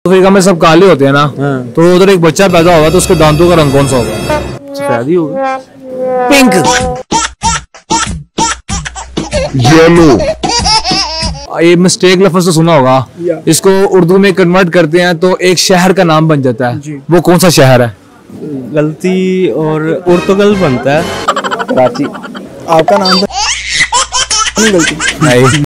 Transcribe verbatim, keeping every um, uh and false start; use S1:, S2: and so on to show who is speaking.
S1: Africa में सब काले होते हैं ना। हाँ। तो उधर एक बच्चा पैदा होगा तो उसके दांतों का रंग कौन सा होगा? सफेद होगा। पिंक। येलो। ये मिस्टेक लफ्ज तो सुना होगा, इसको उर्दू में कन्वर्ट करते हैं तो एक शहर का नाम बन जाता है। वो कौन सा शहर है?
S2: गलती और पुर्तगाल बनता है।
S1: कराची।
S3: आपका नाम था? नहीं गलती।
S1: नहीं।